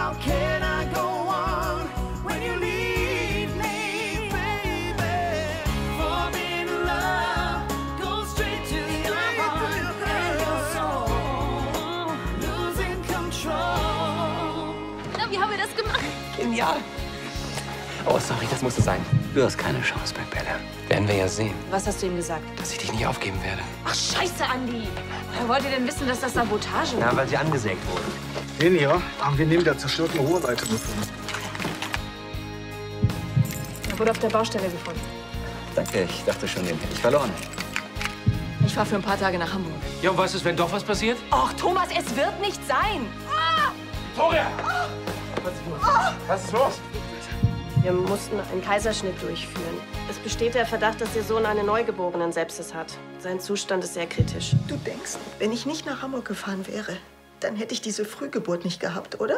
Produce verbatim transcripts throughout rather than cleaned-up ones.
How can I go on when you leave me, baby? Falling in love goes straight to your heart and your soul, losing control. Na, wie haben wir das gemacht? Genial. Oh, sorry, das musste sein. Du hast keine Chance, Big Bella. Werden wir ja sehen. Was hast du ihm gesagt? Dass ich dich nicht aufgeben werde. Ach, scheiße, Andi. Woher wollt ihr denn wissen, dass das Sabotage Ja, war? weil sie angesägt wurde. Den hier haben wir neben der zerstörten Rohrleiter gefunden. Er wurde auf der Baustelle gefunden. Danke, ich dachte schon, den hätte ich verloren. Ich fahre für ein paar Tage nach Hamburg. Ja, und was ist, wenn doch was passiert? Och, Thomas, es wird nicht sein. Victoria! Was ist los? Wir mussten einen Kaiserschnitt durchführen. Es besteht der Verdacht, dass Ihr Sohn eine neugeborenen Sepsis hat. Sein Zustand ist sehr kritisch. Du denkst, wenn ich nicht nach Hamburg gefahren wäre, dann hätte ich diese Frühgeburt nicht gehabt, oder?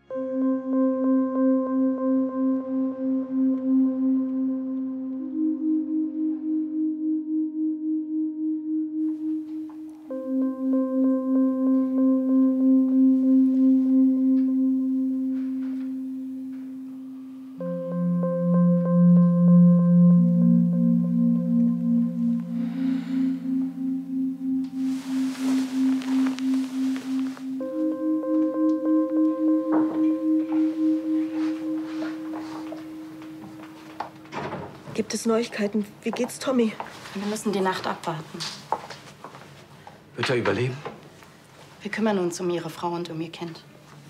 Gibt es Neuigkeiten? Wie geht's Tommy? Wir müssen die Nacht abwarten. Wird er überleben? Wir kümmern uns um Ihre Frau und um Ihr Kind.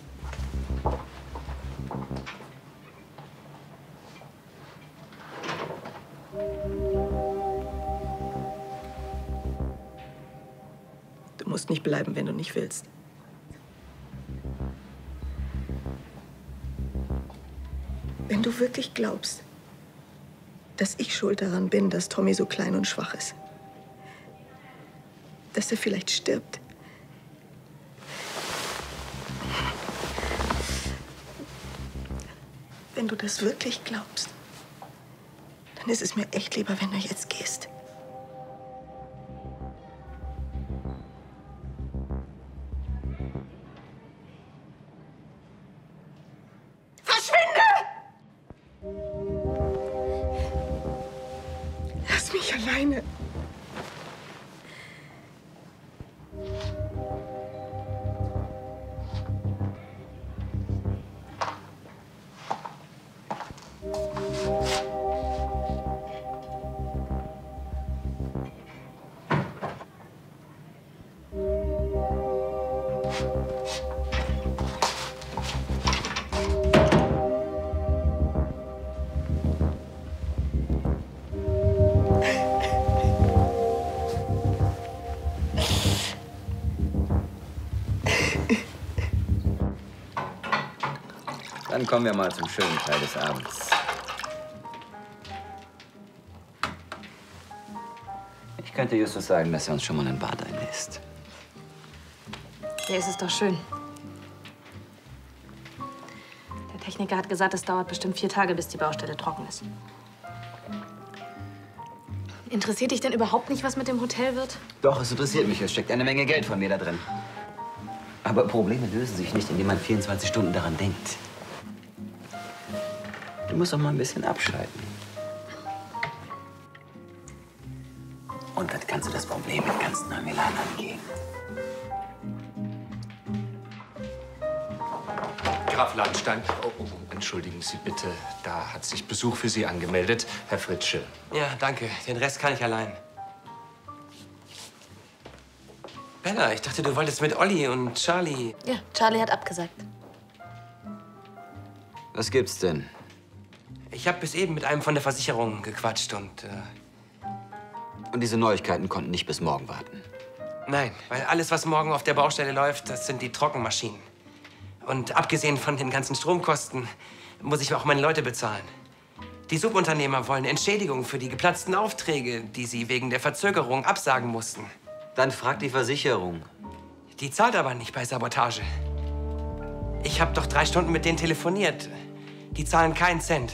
Du musst nicht bleiben, wenn du nicht willst. Wenn du wirklich glaubst, dass ich schuld daran bin, dass Tommy so klein und schwach ist, dass er vielleicht stirbt. Wenn du das wirklich glaubst, dann ist es mir echt lieber, wenn du jetzt gehst. Lass mich alleine. Dann kommen wir mal zum schönen Teil des Abends. Ich könnte Justus sagen, dass er uns schon mal ein Bad einlässt. Der ist es doch schön. Der Techniker hat gesagt, es dauert bestimmt vier Tage, bis die Baustelle trocken ist. Interessiert dich denn überhaupt nicht, was mit dem Hotel wird? Doch, es interessiert mich. Es steckt eine Menge Geld von mir da drin. Aber Probleme lösen sich nicht, indem man vierundzwanzig Stunden daran denkt. Du musst doch mal ein bisschen abschalten. Und dann kannst du das Problem mit ganz neuem Elan angehen. Graf Ladenstein. Oh, oh, entschuldigen Sie bitte. Da hat sich Besuch für Sie angemeldet. Herr Fritsche. Ja, danke. Den Rest kann ich allein. Bella, ich dachte, du wolltest mit Olli und Charlie. Ja, Charlie hat abgesagt. Was gibt's denn? Ich habe bis eben mit einem von der Versicherung gequatscht und... Äh, Und diese Neuigkeiten konnten nicht bis morgen warten. nein, weil alles, was morgen auf der Baustelle läuft, das sind die Trockenmaschinen. Und abgesehen von den ganzen Stromkosten muss ich auch meine Leute bezahlen. Die Subunternehmer wollen Entschädigung für die geplatzten Aufträge, die sie wegen der Verzögerung absagen mussten. Dann frag die Versicherung. Die zahlt aber nicht bei Sabotage. Ich habe doch drei Stunden mit denen telefoniert. Die zahlen keinen Cent.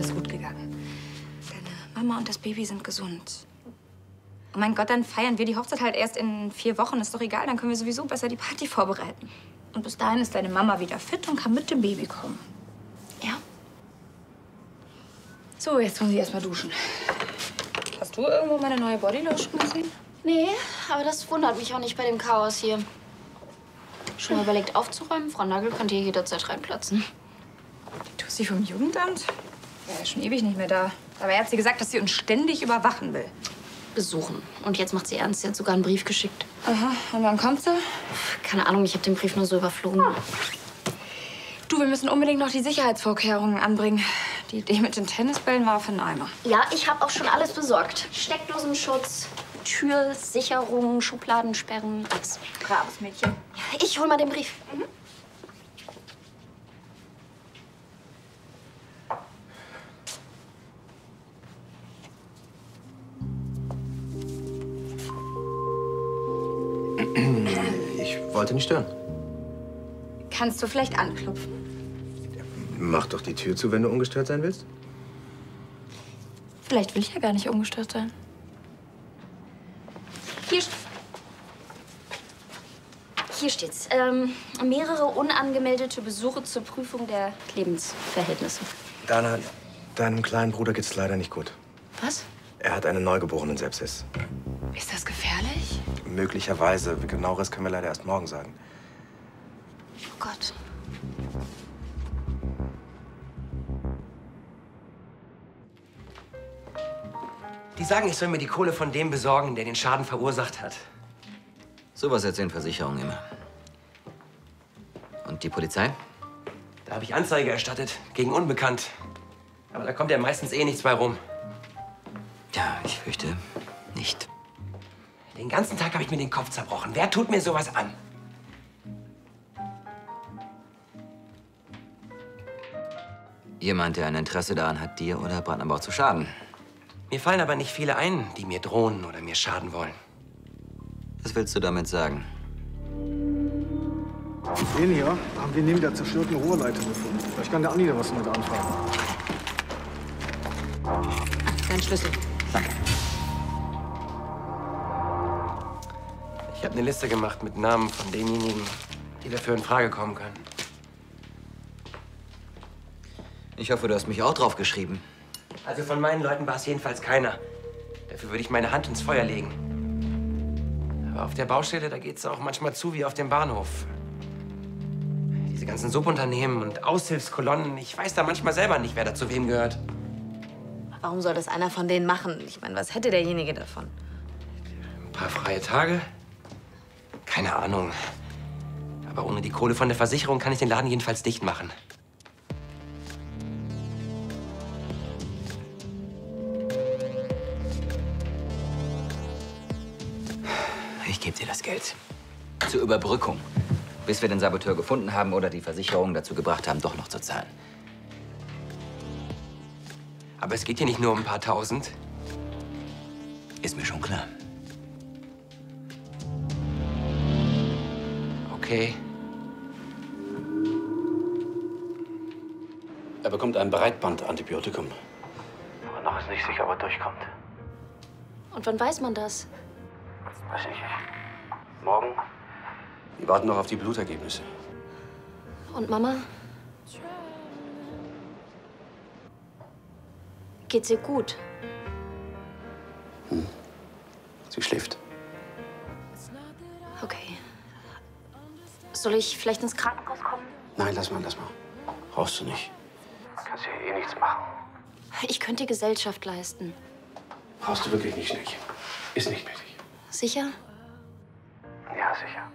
alles gut gegangen. Deine Mama und das Baby sind gesund. Oh mein Gott, dann feiern wir die Hochzeit halt erst in vier Wochen. Ist doch egal, dann können wir sowieso besser die Party vorbereiten. Und bis dahin ist deine Mama wieder fit und kann mit dem Baby kommen. Ja? So, jetzt wollen Sie erst mal duschen. Hast du irgendwo meine neue Bodylotion gesehen? Nee, aber das wundert mich auch nicht bei dem Chaos hier. Schon mal überlegt aufzuräumen? Frau Nagel könnte hier jederzeit reinplatzen. Du bist die vom Jugendamt? Ja, ist schon ewig nicht mehr da. Aber er hat sie gesagt, dass sie uns ständig überwachen will. Besuchen. Und jetzt macht sie ernst. Sie hat sogar einen Brief geschickt. Aha. Und wann kommt sie? Keine Ahnung, ich habe den Brief nur so überflogen. Ah. Du, wir müssen unbedingt noch die Sicherheitsvorkehrungen anbringen. Die Idee mit den Tennisbällen war für einen Eimer. Ja, ich habe auch schon alles besorgt. Steckdosenschutz, Türsicherung, Schubladensperren, alles. Braves Mädchen. Ja, ich hol mal den Brief. Mhm. Ich wollte nicht stören. Kannst du vielleicht anklopfen? Mach doch die Tür zu, wenn du ungestört sein willst. Vielleicht will ich ja gar nicht ungestört sein. Hier, Hier steht's. Ähm, mehrere unangemeldete Besuche zur Prüfung der Lebensverhältnisse. Dana, deinem kleinen Bruder geht's leider nicht gut. Was? Er hat einen neugeborenen Sepsis. Ist das gefährlich? Möglicherweise. Genaueres können wir leider erst morgen sagen. Oh Gott. Die sagen, ich soll mir die Kohle von dem besorgen, der den Schaden verursacht hat. Sowas erzählen Versicherungen immer. Und die Polizei? Da habe ich Anzeige erstattet, gegen Unbekannt. Aber da kommt ja meistens eh nichts bei rum. Ja, ich fürchte nicht. Den ganzen Tag habe ich mir den Kopf zerbrochen. Wer tut mir sowas an? Jemand, der ein Interesse daran hat, dir oder Brandenburg zu schaden. Mir fallen aber nicht viele ein, die mir drohen oder mir schaden wollen. Was willst du damit sagen? Den hier haben wir neben der zerstörten Rohrleitung gefunden. Vielleicht kann der Andi da was damit anfangen. Dein Schlüssel. Danke. Ich habe eine Liste gemacht mit Namen von denjenigen, die dafür in Frage kommen können. Ich hoffe, du hast mich auch drauf geschrieben. Also von meinen Leuten war es jedenfalls keiner. Dafür würde ich meine Hand ins Feuer legen. Aber auf der Baustelle, da geht's auch manchmal zu wie auf dem Bahnhof. Diese ganzen Subunternehmen und Aushilfskolonnen, ich weiß da manchmal selber nicht, wer da zu wem gehört. Warum soll das einer von denen machen? Ich meine, was hätte derjenige davon? Ein paar freie Tage? Keine Ahnung. Aber ohne die Kohle von der Versicherung kann ich den Laden jedenfalls dicht machen. Ich gebe dir das Geld. Zur Überbrückung. Bis wir den Saboteur gefunden haben oder die Versicherung dazu gebracht haben, doch noch zu zahlen. Aber es geht hier nicht nur um ein paar Tausend. Ist mir schon klar. Okay. Er bekommt ein Breitbandantibiotikum. Aber noch ist nicht sicher, ob er durchkommt. Und wann weiß man das? Weiß ich nicht. Morgen? Wir warten noch auf die Blutergebnisse. Und Mama? Geht's ihr gut? Hm. Sie schläft. Okay. Soll ich vielleicht ins Krankenhaus kommen? Nein, lass mal, lass mal. Brauchst du nicht. Kannst ja eh nichts machen. Ich könnte dir Gesellschaft leisten. Brauchst du wirklich nicht, Nick. Ist nicht nötig. Sicher? Ja, sicher.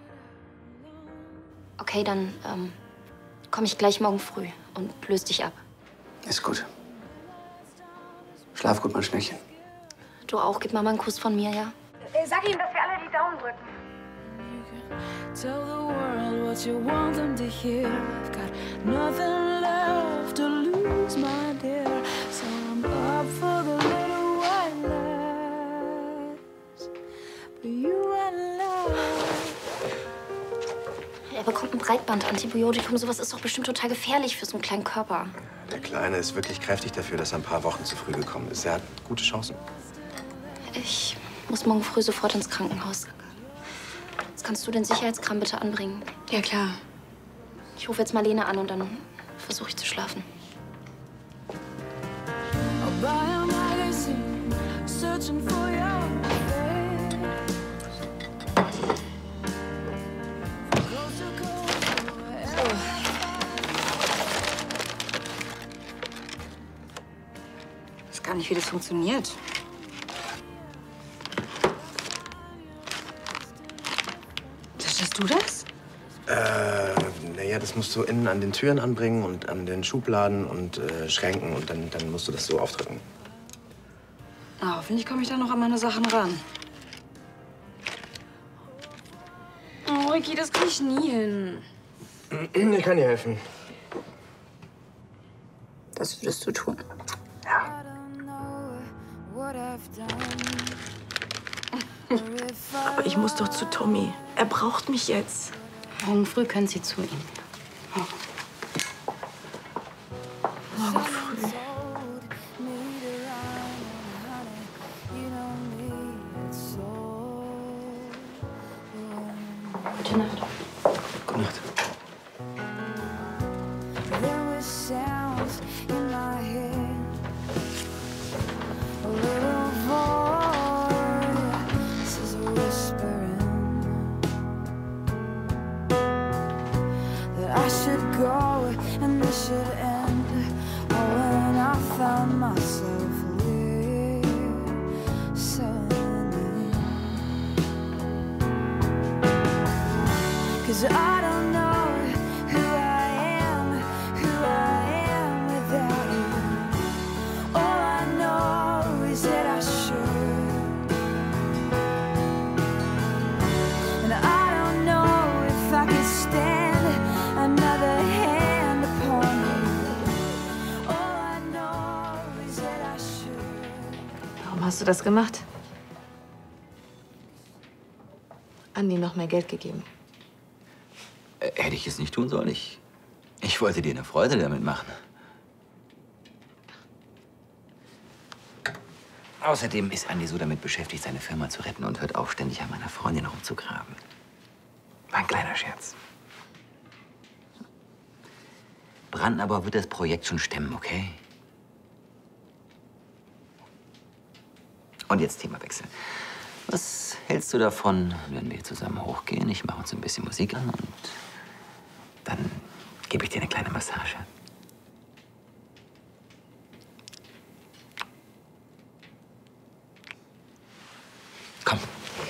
Okay, dann ähm, komme ich gleich morgen früh und löse dich ab. Ist gut. Schlaf gut, mein Schneckchen. Du auch. Gib Mama einen Kuss von mir, ja? Sag ihm, dass wir alle die Daumen drücken. Tell the world what you want them to hear. I've got nothing left to lose, my dear. So I'm up for the little white lies. But you and love. Er bekommt ein Breitbandantibiotikum. Sowas ist doch bestimmt total gefährlich für so einen kleinen Körper. Der Kleine ist wirklich kräftig dafür, dass er ein paar Wochen zu früh gekommen ist. Er hat gute Chancen. Ich muss morgen früh sofort ins Krankenhaus. Jetzt kannst du den Sicherheitskram bitte anbringen. Ja, klar. Ich rufe jetzt Marlene an und dann versuche ich zu schlafen. I'll buy a magazine, searching for your face. Ich weiß gar nicht, wie das funktioniert. Verstehst du das? Äh, naja, das musst du innen an den Türen anbringen und an den Schubladen und äh, Schränken und dann, dann musst du das so aufdrücken. Na, hoffentlich komme ich da noch an meine Sachen ran. Oh, Ricky, das krieg ich nie hin. Ich kann dir helfen. Das würdest du tun. Aber ich muss doch zu Tommy. Er braucht mich jetzt. Morgen früh können Sie zu ihm. Morgen früh. Gute Nacht. Gute Nacht. There were sounds in my head. A little voice is whispering that I should go and this should end. Oh, when I found myself listening, 'cause I don't know who I am, who I am without you. All I know is that I should, and I don't know if I could stand another hand upon you. All I know is that I should. Warum hast du das gemacht? Andi noch mehr Geld gegeben. Äh, hätte ich es nicht tun sollen. Ich, ich wollte dir eine Freude damit machen. Außerdem ist Andi so damit beschäftigt, seine Firma zu retten und hört auf, ständig an meiner Freundin rumzugraben. War ein kleiner Scherz. Brandenburg wird das Projekt schon stemmen, okay? Und jetzt Themawechsel. Was hältst du davon, wenn wir zusammen hochgehen? Ich mache uns ein bisschen Musik an und dann gebe ich dir eine kleine Massage. Komm.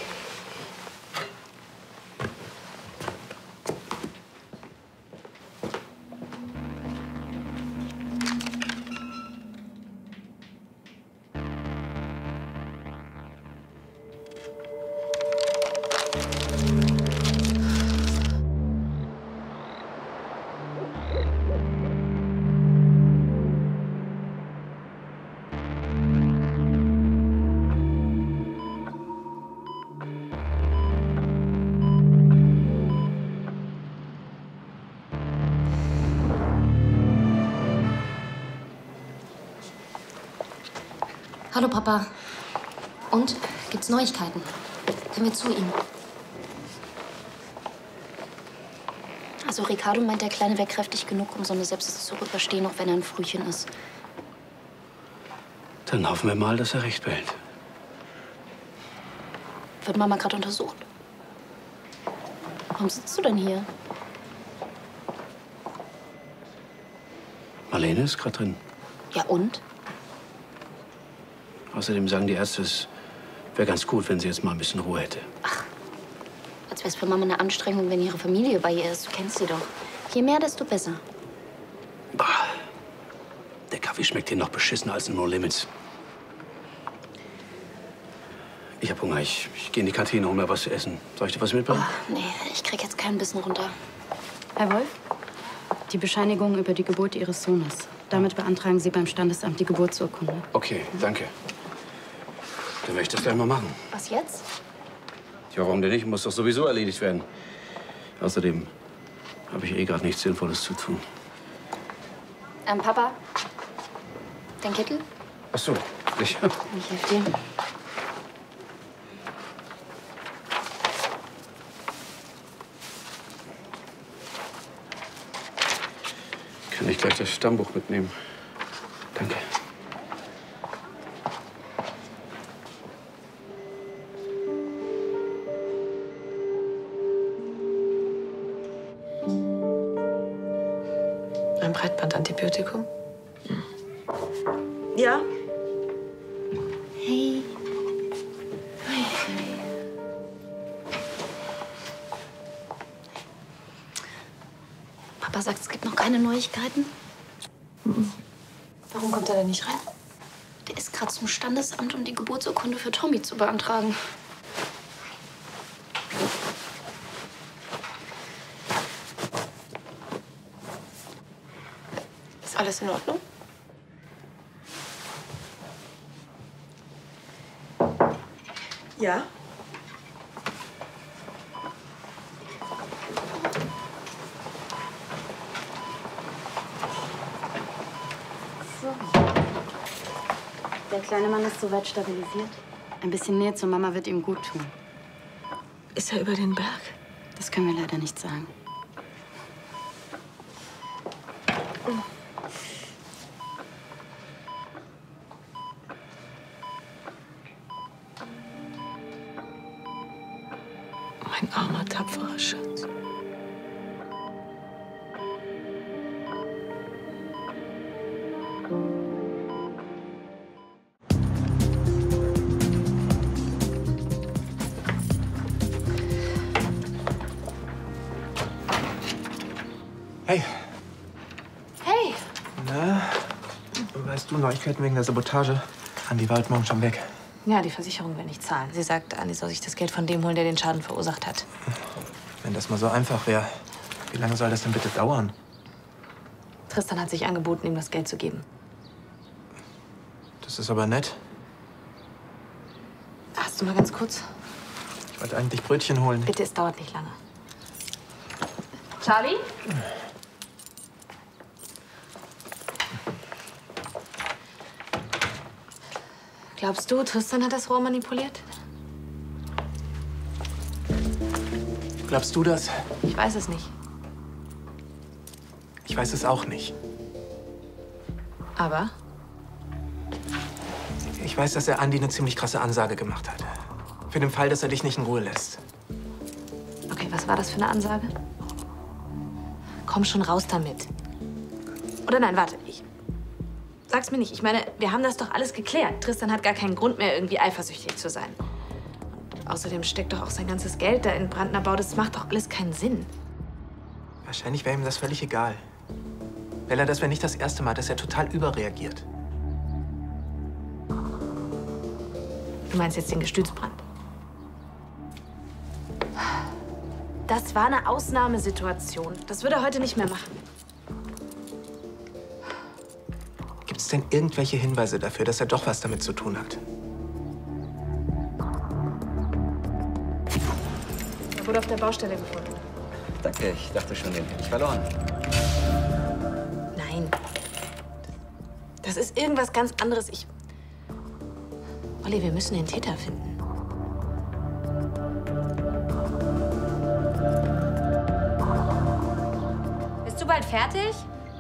Hallo, Papa. Und? Gibt's Neuigkeiten? Können wir zu ihm? Also, Ricardo meint, der Kleine wäre kräftig genug, um so eine Sepsis zu überstehen, auch wenn er ein Frühchen ist. Dann hoffen wir mal, dass er recht behält. Wird Mama gerade untersucht? Warum sitzt du denn hier? Marlene ist gerade drin. Ja, und? Außerdem sagen die Ärzte, es wäre ganz gut, wenn sie jetzt mal ein bisschen Ruhe hätte. Als wäre es für Mama eine Anstrengung, wenn ihre Familie bei ihr ist. Du kennst sie doch. Je mehr, desto besser. Bah, der Kaffee schmeckt hier noch beschissener als in No Limits. Ich hab Hunger. Ich, ich gehe in die Kantine, hol mir was zu essen. Soll ich dir was mitbringen? Oh, nee, ich krieg jetzt keinen Bissen runter. Herr Wolf, die Bescheinigung über die Geburt Ihres Sohnes. Damit beantragen Sie beim Standesamt die Geburtsurkunde. Okay, danke. Dann werde ich das gleich mal machen. Was jetzt? Ja, warum denn nicht? Muss doch sowieso erledigt werden. Außerdem Habe ich eh gerade nichts Sinnvolles zu tun. Ähm, Papa? Dein Kittel? Ach so, sicher. Ich helfe dir. Kann ich gleich das Stammbuch mitnehmen? Danke. Ein Breitbandantibiotikum? Ja? Hey. Papa sagt, es gibt noch keine Neuigkeiten. Warum kommt er denn nicht rein? Der ist gerade zum Standesamt, um die Geburtsurkunde für Tommy zu beantragen. Ist alles in Ordnung? Ja? So. Der kleine Mann ist soweit stabilisiert. Ein bisschen Nähe zur Mama wird ihm gut tun. Ist er über den Berg? Das können wir leider nicht sagen. Mein armer, tapferer Schatz. Hey, Hey! na, weißt du Neuigkeiten wegen der Sabotage? Andi war heute Morgen schon weg. Ja, die Versicherung will nicht zahlen. Sie sagt, Andi soll sich das Geld von dem holen, der den Schaden verursacht hat. Wenn das mal so einfach wäre, wie lange soll das denn bitte dauern? Tristan hat sich angeboten, ihm das Geld zu geben. Das ist aber nett. Hast du mal ganz kurz? Ich wollte eigentlich Brötchen holen. Bitte, es dauert nicht lange. Charlie? Glaubst du, Tristan hat das Rohr manipuliert? Glaubst du das? Ich weiß es nicht. Ich weiß es auch nicht. Aber? Ich weiß, dass er Andi eine ziemlich krasse Ansage gemacht hat. Für den Fall, dass er dich nicht in Ruhe lässt. Okay, was war das für eine Ansage? Komm schon raus damit. Oder nein, warte. Ich sag's mir nicht. Ich meine, wir haben das doch alles geklärt. Tristan hat gar keinen Grund mehr, irgendwie eifersüchtig zu sein. Und außerdem steckt doch auch sein ganzes Geld da in Brandner Bau. Das macht doch alles keinen Sinn. Wahrscheinlich wäre ihm das völlig egal. Bella, das wäre nicht das erste Mal, dass er total überreagiert. Du meinst jetzt den Gestützbrand? Das war eine Ausnahmesituation. Das würde er heute nicht mehr machen. Gibt es denn irgendwelche Hinweise dafür, dass er doch was damit zu tun hat? Er wurde auf der Baustelle gefunden. Danke, ich dachte schon, den hätte ich verloren. Nein. Das ist irgendwas ganz anderes. Ich... Olli, wir müssen den Täter finden. Bist du bald fertig?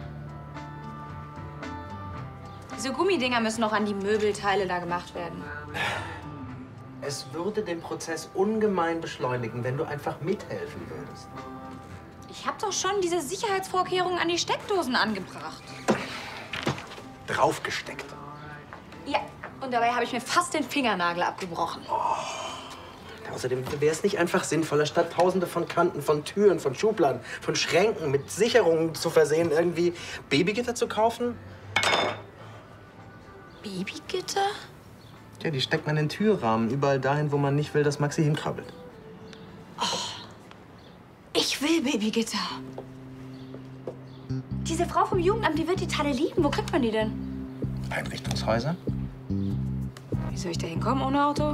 Diese Gummidinger müssen noch an die Möbelteile da gemacht werden. Es würde den Prozess ungemein beschleunigen, wenn du einfach mithelfen würdest. Ich habe doch schon diese Sicherheitsvorkehrungen an die Steckdosen angebracht. Draufgesteckt. Ja, und dabei habe ich mir fast den Fingernagel abgebrochen. Oh. Außerdem wäre es nicht einfach sinnvoller, statt tausende von Kanten, von Türen, von Schubladen, von Schränken mit Sicherungen zu versehen, irgendwie Babygitter zu kaufen? Babygitter? Ja, die steckt man in den Türrahmen, überall dahin, wo man nicht will, dass Maxi hinkrabbelt. Ich will Babygitter. Diese Frau vom Jugendamt, die wird die Teile lieben. Wo kriegt man die denn? Einrichtungshäuser? Wie soll ich da hinkommen ohne Auto?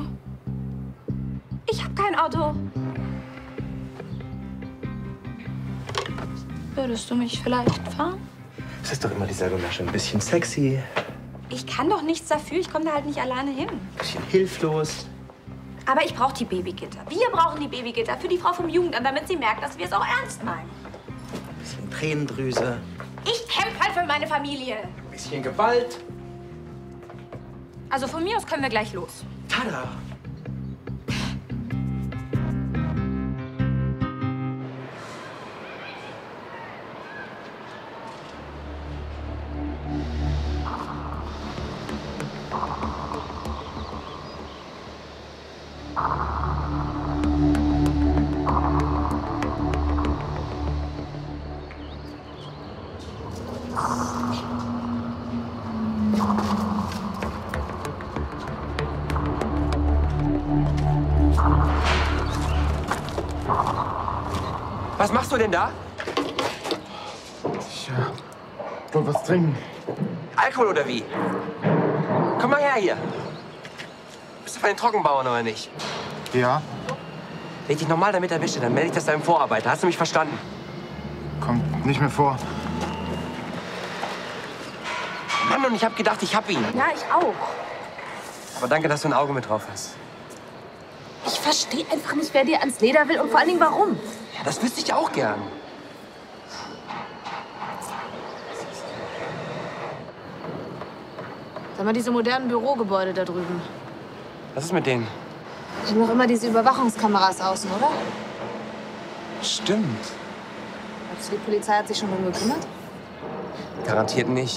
Ich habe kein Auto. Würdest du mich vielleicht fahren? Es ist doch immer dieselbe Masche. Ein bisschen sexy, Ich kann doch nichts dafür. Ich komme da halt nicht alleine hin. ein bisschen hilflos. Aber ich brauche die Babygitter. Wir brauchen die Babygitter für die Frau vom Jugendamt, damit sie merkt, dass wir es auch ernst meinen. Ein bisschen Tränendrüse. Ich kämpfe halt für meine Familie. Ein bisschen Gewalt. Also von mir aus können wir gleich los. Tada! Was machst du denn da? Ich äh, wollte was trinken. Alkohol oder wie? Komm mal her hier. Bist du von den Trockenbauern oder nicht? Ja, Wenn ich dich nochmal damit erwische, dann melde ich das deinem Vorarbeiter. Hast du mich verstanden? kommt nicht mehr vor. Mann, und ich hab gedacht, ich hab ihn. Ja, ich auch. Aber danke, dass du ein Auge mit drauf hast. Ich verstehe einfach nicht, wer dir ans Leder will und vor allen Dingen warum. Ja, das wüsste ich auch gern. Sag mal, diese modernen Bürogebäude da drüben. Was ist mit denen? Die haben noch immer diese Überwachungskameras außen, oder? Stimmt. Glaubst du, die Polizei hat sich schon drum gekümmert? Garantiert nicht.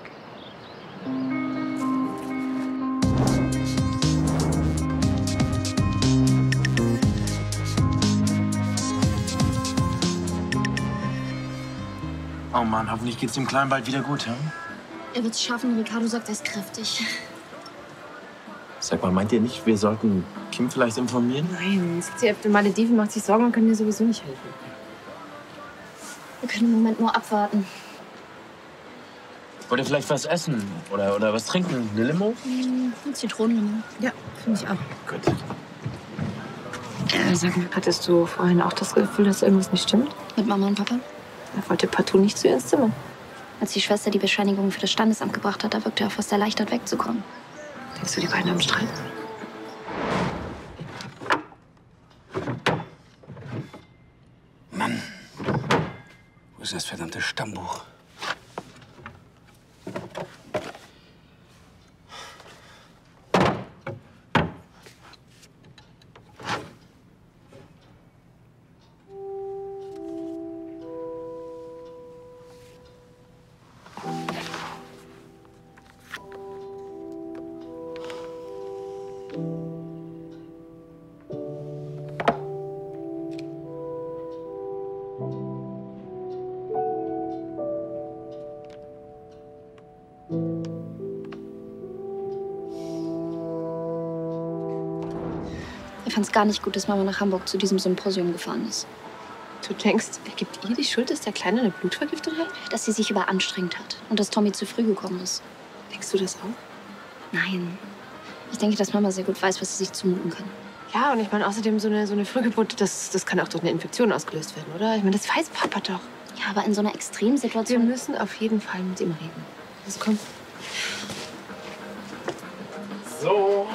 Oh Mann, hoffentlich geht's dem Kleinen bald wieder gut, ja? Er wird's schaffen. Ricardo sagt, er ist kräftig. Sag mal, meint ihr nicht, wir sollten Kim vielleicht informieren? Nein, sitzt hier auf den Malediven, macht sich Sorgen und kann dir sowieso nicht helfen. Wir können im Moment nur abwarten. Wollt ihr vielleicht was essen? Oder, oder was trinken? Eine Limo? Hm, eine Zitronenlimo. Ja, finde ich auch. Gut. Äh, sag mal, hattest du vorhin auch das Gefühl, dass irgendwas nicht stimmt? Mit Mama und Papa? Er wollte partout nicht zu ihr ins Zimmer. Als die Schwester die Bescheinigung für das Standesamt gebracht hat, da wirkte er fast erleichtert, wegzukommen. Denkst du, die beiden haben Streit? Mann, wo ist das verdammte Stammbuch? Er fand es gar nicht gut, dass Mama nach Hamburg zu diesem Symposium gefahren ist. Du denkst, er gibt ihr die Schuld, dass der Kleine eine Blutvergiftung hat? Dass sie sich überanstrengt hat und dass Tommy zu früh gekommen ist. Denkst du das auch? Nein. Ich denke, dass Mama sehr gut weiß, was sie sich zumuten kann. Ja, und ich meine, außerdem so eine, so eine Frühgeburt, das, das kann auch durch eine Infektion ausgelöst werden, oder? Ich meine, das weiß Papa doch. Ja, aber in so einer Extremsituation... Wir müssen auf jeden Fall mit ihm reden. Also komm. So.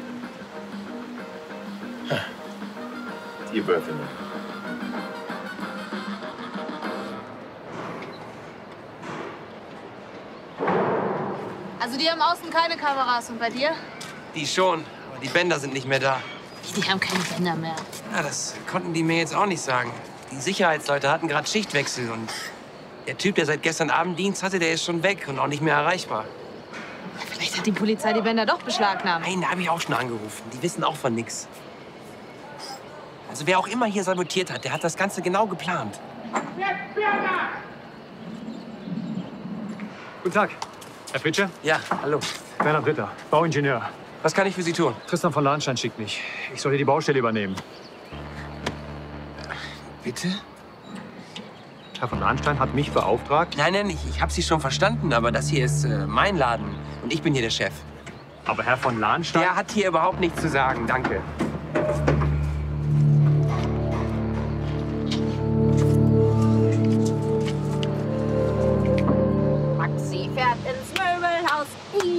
Die Wölfe. Also die haben außen keine Kameras und bei dir? Die schon, aber die Bänder sind nicht mehr da. Die haben keine Bänder mehr. Ja, das konnten die mir jetzt auch nicht sagen. Die Sicherheitsleute hatten gerade Schichtwechsel und der Typ, der seit gestern Abend Dienst hatte, der ist schon weg und auch nicht mehr erreichbar. Vielleicht hat die Polizei die Bänder doch beschlagnahmt. Nein, da habe ich auch schon angerufen. Die wissen auch von nix. Also wer auch immer hier sabotiert hat, der hat das Ganze genau geplant. Guten Tag, Herr Fritsche. Ja, hallo. Bernhard Ritter, Bauingenieur. Was kann ich für Sie tun? Tristan von Lahnstein schickt mich. Ich soll hier die Baustelle übernehmen. Bitte? Herr von Lahnstein hat mich beauftragt. Nein, nein, ich, ich habe Sie schon verstanden, aber das hier ist äh, mein Laden und ich bin hier der Chef. Aber Herr von Lahnstein... Der hat hier überhaupt nichts zu sagen, danke.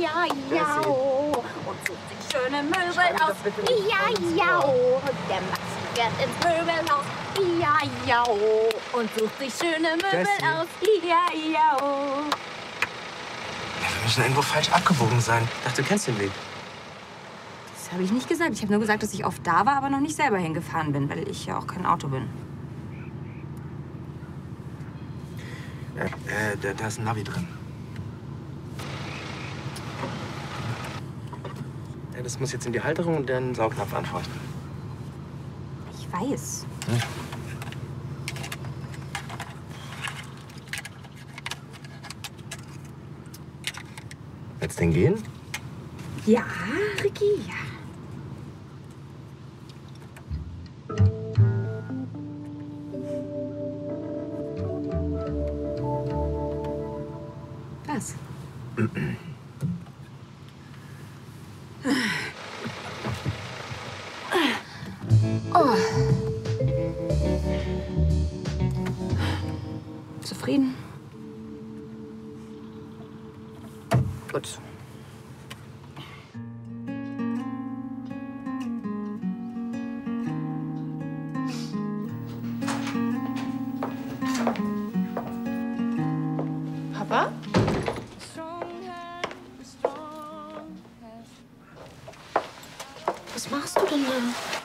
Ja, ja. Und sucht sich schöne Möbel aus. Ja, ja. Der Maxi fährt ins Möbelhaus. Ja, ja. Und sucht sich schöne Möbel Jessie. aus. Ja, ja. Wir müssen irgendwo falsch abgebogen sein. Ich dachte, du kennst den Weg. Das habe ich nicht gesagt. Ich habe nur gesagt, dass ich oft da war, aber noch nicht selber hingefahren bin, weil ich ja auch kein Auto bin. Äh, äh, da, da ist ein Navi drin. Ja, das muss jetzt in die Halterung und den Saugnapf anfeuchten. Ich weiß. Hm. Wird's denn gehen? Ja, Ricky, ja. Was? Oh. Zufrieden? Gut. Papa? Was machst du denn da?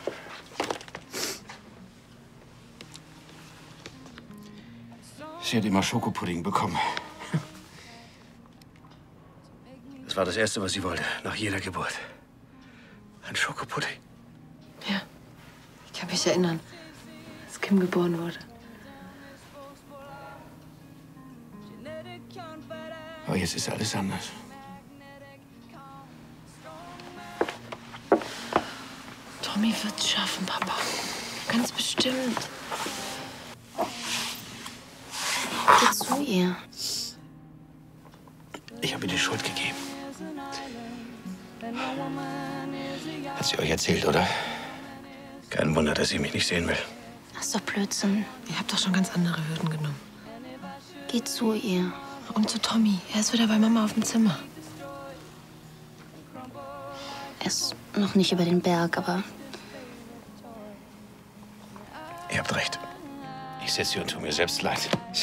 Sie hat immer Schokopudding bekommen. Das war das Erste, was sie wollte, nach jeder Geburt. Ein Schokopudding. Ja, ich kann mich erinnern, als Kim geboren wurde. Aber jetzt ist alles anders. Tommy wird's schaffen, Papa. Ganz bestimmt. Geh zu ihr. Ich habe ihr die Schuld gegeben. Hat sie euch erzählt, oder? Kein Wunder, dass sie mich nicht sehen will. Das ist doch Blödsinn. Ihr habt doch schon ganz andere Hürden genommen. Geh zu ihr. Und zu Tommy. Er ist wieder bei Mama auf dem Zimmer. Er ist noch nicht über den Berg, aber Ihr habt recht. Ich setze hier und tue mir selbst leid.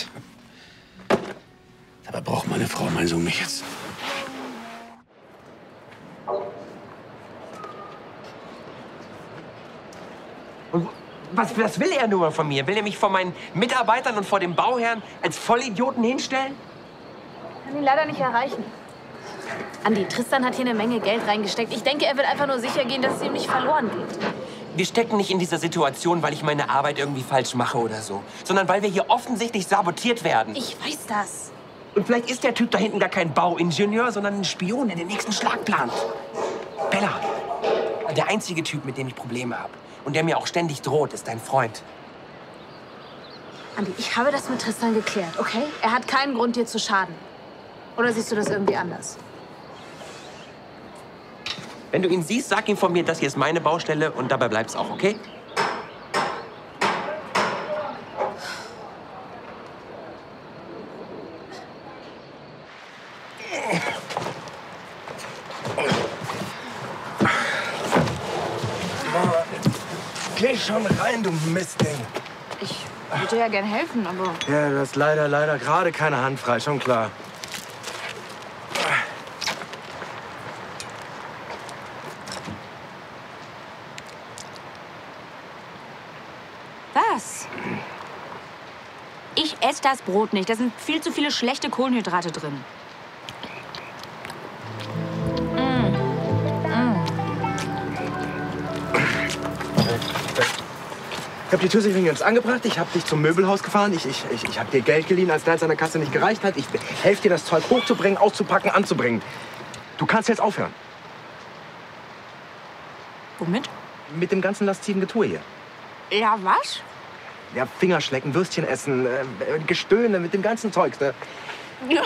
Dabei braucht meine Frau, mein Sohn, mich jetzt. Und was, was will er nur von mir? Will er mich vor meinen Mitarbeitern und vor dem Bauherrn als Vollidioten hinstellen? Ich kann ihn leider nicht erreichen. Andi, Tristan hat hier eine Menge Geld reingesteckt. Ich denke, er will einfach nur sicher gehen, dass es ihm nicht verloren geht. Wir stecken nicht in dieser Situation, weil ich meine Arbeit irgendwie falsch mache oder so, sondern weil wir hier offensichtlich sabotiert werden. Ich weiß das. Und vielleicht ist der Typ da hinten gar kein Bauingenieur, sondern ein Spion, der den nächsten Schlag plant. Bella, der einzige Typ, mit dem ich Probleme habe und der mir auch ständig droht, ist dein Freund. Andi, ich habe das mit Tristan geklärt, okay? Er hat keinen Grund, dir zu schaden. Oder siehst du das irgendwie anders? Wenn du ihn siehst, sag ihm von mir, das hier ist meine Baustelle und dabei bleibt's auch, okay? Geh schon rein, du Mistding. Ich würde ja gern helfen, aber Ja, du hast leider, leider gerade keine Hand frei, schon klar. was? Ich esse das Brot nicht. Da sind viel zu viele schlechte Kohlenhydrate drin. Ich hab die Tüsselchen jetzt angebracht, ich hab dich zum Möbelhaus gefahren, ich, ich, ich, ich hab dir Geld geliehen, als deins an der Kasse nicht gereicht hat. Ich helfe dir, das Zeug hochzubringen, auszupacken, anzubringen. Du kannst jetzt aufhören. Womit? Mit dem ganzen lasziven Getue hier. Ja, was? Ja, Fingerschlecken, Würstchen essen, äh, Gestöhne, mit dem ganzen Zeug. Ne? Ja.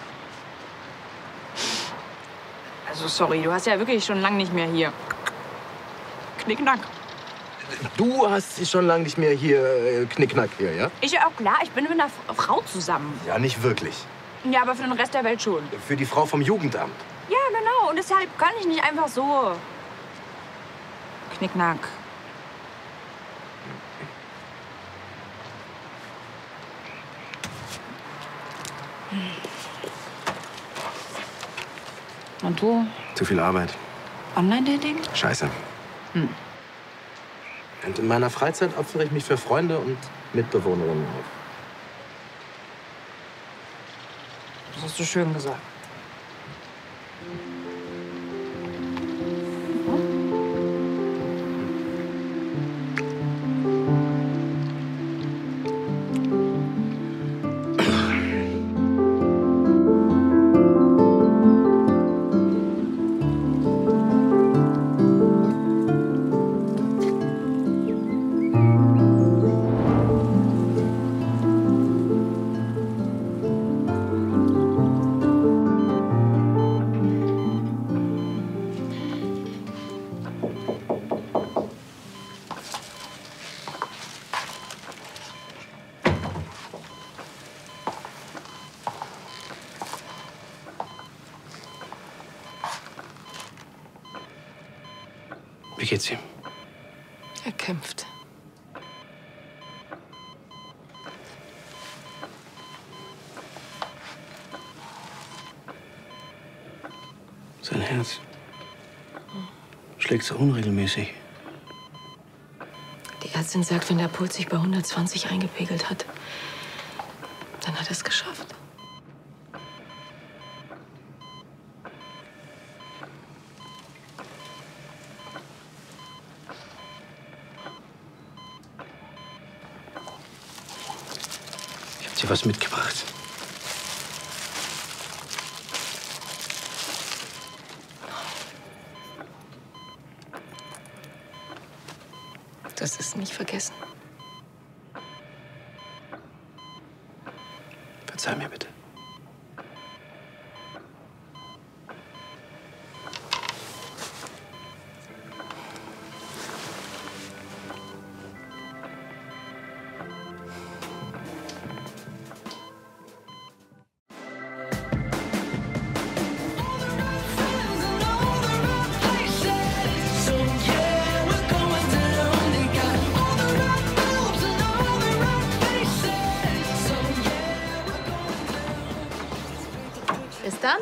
Also, sorry, du hast ja wirklich schon lange nicht mehr hier. Knickknack. Du hast schon lange nicht mehr hier äh, Knickknack hier, ja? Ist ja auch klar, ich bin mit einer Frau zusammen. Ja, nicht wirklich. Ja, aber für den Rest der Welt schon. Für die Frau vom Jugendamt. Ja, genau. Und deshalb kann ich nicht einfach so. Knickknack. Und du? Zu viel Arbeit. Online-Dating? Scheiße. Hm. Und in meiner Freizeit opfere ich mich für Freunde und Mitbewohnerinnen auf. Das hast du schön gesagt. Wie geht's ihm? Er kämpft. Sein Herz schlägt so unregelmäßig. Die Ärztin sagt, wenn der Puls sich bei hundertzwanzig eingepegelt hat, dann hat er es geschafft. Ich hab dir was mitgebracht. Du hast es nicht vergessen. Verzeih mir bitte. Bis dann.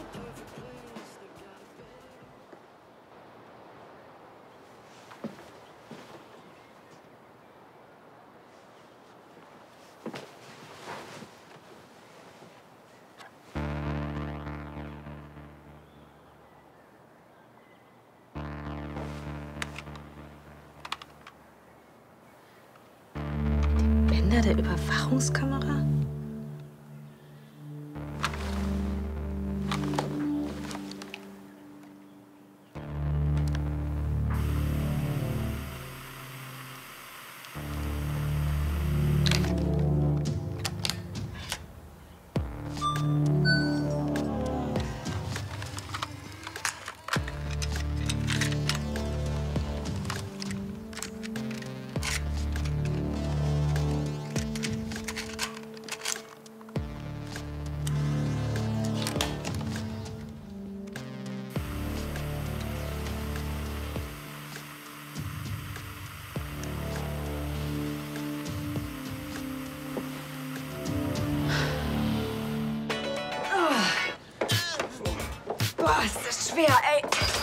Die Bänder der Überwachungskamera? Boah, ist das schwer, ey.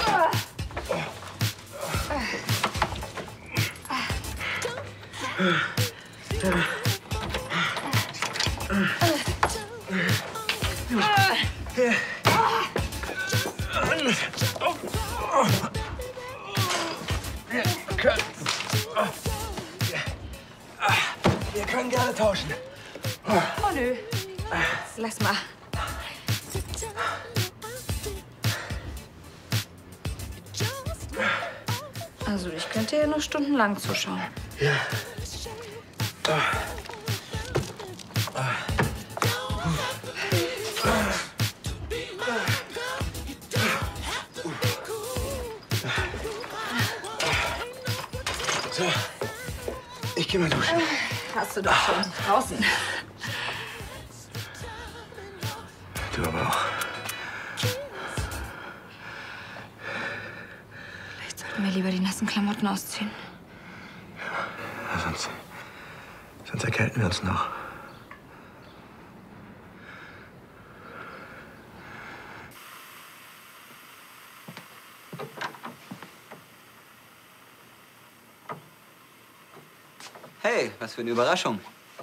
Wir können gerne tauschen. Oh, nö. Lass mal. Also, ich könnte ja noch stundenlang zuschauen. Ja. Ah. Ah. So, ich geh mal duschen. Hast du doch schon draußen. Du aber auch. Können wir lieber die nassen Klamotten ausziehen? Ja, sonst, sonst erkälten wir uns noch. Hey, was für eine Überraschung.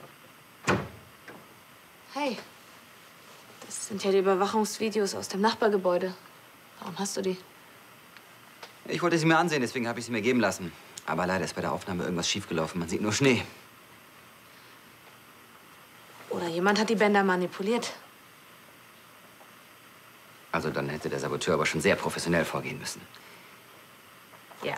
Hey, das sind ja die Überwachungsvideos aus dem Nachbargebäude. Warum hast du die? Ich wollte sie mir ansehen, deswegen habe ich sie mir geben lassen. Aber leider ist bei der Aufnahme irgendwas schiefgelaufen. Man sieht nur Schnee. Oder jemand hat die Bänder manipuliert. Also dann hätte der Saboteur aber schon sehr professionell vorgehen müssen. Ja.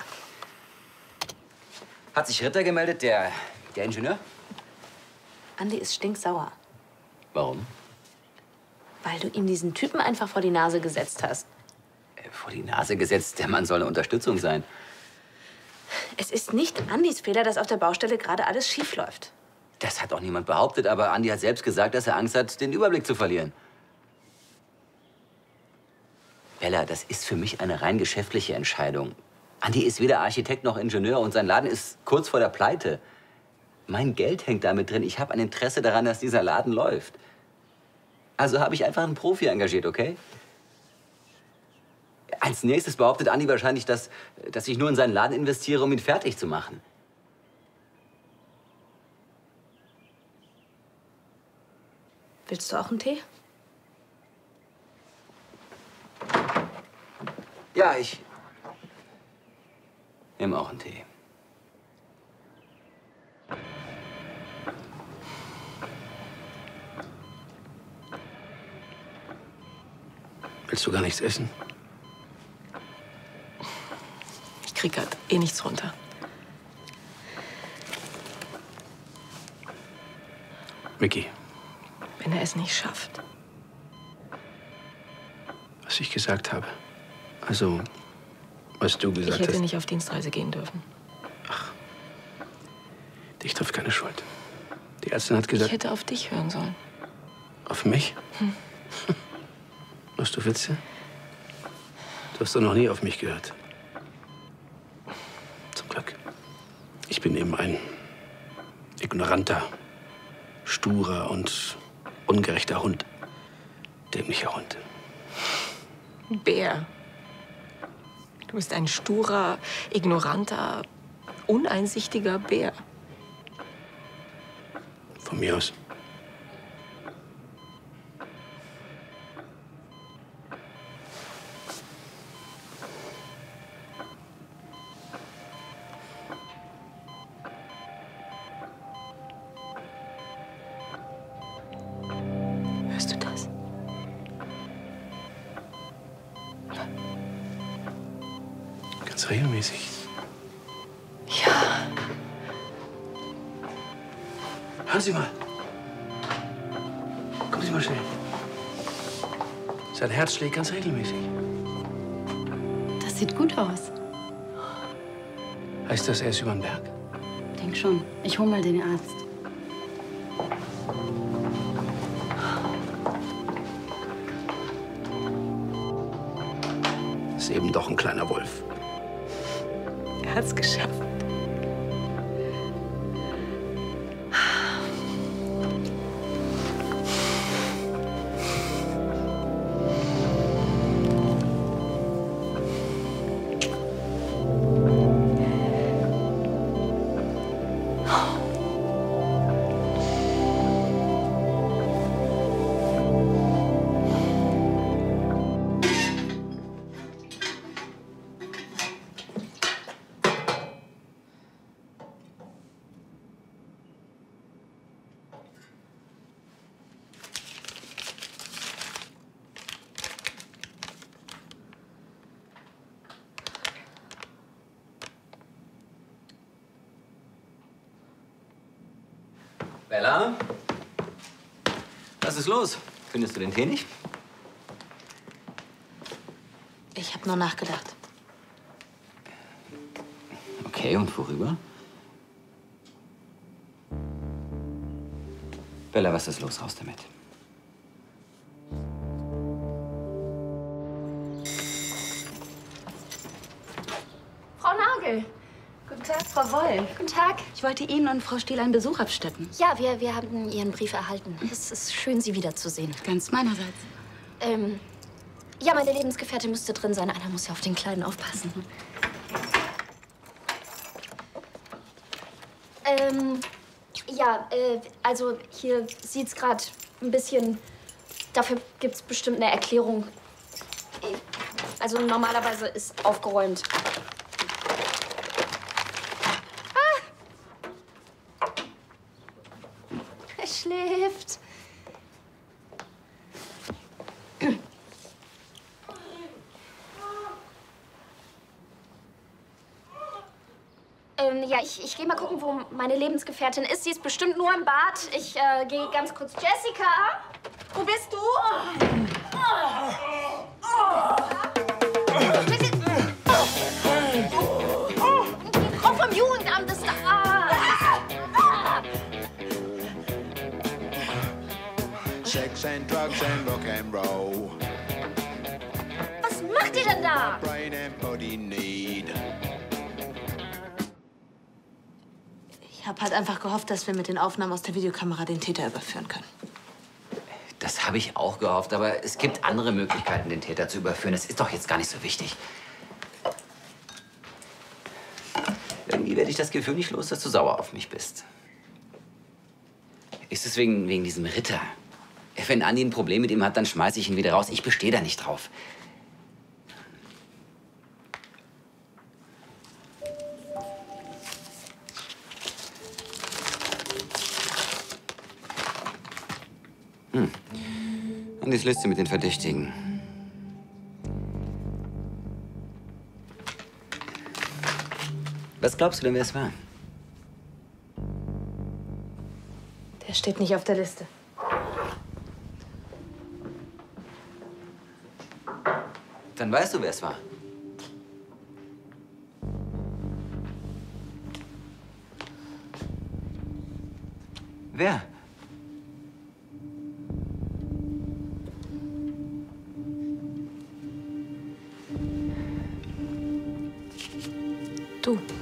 Hat sich Ritter gemeldet, der, der Ingenieur? Andi ist stinksauer, Warum? weil du ihm diesen Typen einfach vor die Nase gesetzt hast. Äh, vor die Nase gesetzt, der Mann soll eine Unterstützung sein. Es ist nicht Andis Fehler, dass auf der Baustelle gerade alles schief läuft. Das hat auch niemand behauptet, aber Andi hat selbst gesagt, dass er Angst hat, den Überblick zu verlieren. Bella, das ist für mich eine rein geschäftliche Entscheidung. Andi ist weder Architekt noch Ingenieur und sein Laden ist kurz vor der Pleite. Mein Geld hängt damit drin. Ich habe ein Interesse daran, dass dieser Laden läuft. Also habe ich einfach einen Profi engagiert, okay? Als nächstes behauptet Andi wahrscheinlich, dass, dass ich nur in seinen Laden investiere, um ihn fertig zu machen. Willst du auch einen Tee? Ja, ich nehme auch einen Tee. Willst du gar nichts essen? Ich krieg grad eh nichts runter. Micky, Wenn er es nicht schafft. was ich gesagt habe. Also, was du Ich gesagt hätte hast. nicht auf Dienstreise gehen dürfen. Dich trifft keine Schuld. Die Ärztin hat gesagt. Ich hätte auf dich hören sollen. Auf mich? Hm. Machst du Witze? Du hast doch noch nie auf mich gehört. Zum Glück. Ich bin eben ein ignoranter, sturer und ungerechter Hund. Dämlicher Hund. Bär. Du bist ein sturer, ignoranter, uneinsichtiger Bär. Von mir aus. Hörst du das? Ganz regelmäßig. Ja. Hören Sie mal. Kommen Sie mal schnell. Sein Herz schlägt ganz regelmäßig. Das sieht gut aus. Heißt das, er ist über den Berg? Denk schon. Ich hol mal den Arzt. Ist eben doch ein kleiner Wolf. Er hat's geschafft. Bella? Was ist los? Findest du den Tee nicht? Ich habe nur nachgedacht. Okay, und worüber? Bella, was ist los? Raus damit. Frau Woll. Guten Tag, Frau Woll. Guten Tag. Ich wollte Ihnen und Frau Stiel einen Besuch abstatten. Ja, wir, wir haben Ihren Brief erhalten. Es ist schön, Sie wiederzusehen. Ganz meinerseits. Ähm, ja, meine Lebensgefährtin müsste drin sein. Einer muss ja auf den Kleinen aufpassen. Ähm, ja, äh, also hier sieht's gerade ein bisschen... Dafür gibt's bestimmt eine Erklärung. Also normalerweise ist aufgeräumt. Ah! Er schläft. Ähm, ja, ich, ich gehe mal gucken, wo meine Lebensgefährtin ist. Sie ist bestimmt nur im Bad. Ich äh, gehe ganz kurz. Jessica, wo bist du? Die Frau vom Jugendamt ist da. Sex and drugs and rock and roll. Was macht ihr denn da? Brain and body need. Ich habe halt einfach gehofft, dass wir mit den Aufnahmen aus der Videokamera den Täter überführen können. Das habe ich auch gehofft, aber es gibt andere Möglichkeiten, den Täter zu überführen. Das ist doch jetzt gar nicht so wichtig. Irgendwie werde ich das Gefühl nicht los, dass du sauer auf mich bist. Ist es wegen, wegen diesem Ritter? Wenn Andi ein Problem mit ihm hat, dann schmeiße ich ihn wieder raus. Ich bestehe da nicht drauf. Hm. Andis Liste mit den Verdächtigen. Was glaubst du denn, wer es war? Der steht nicht auf der Liste. Dann weißt du, wer es war. Wer? Du.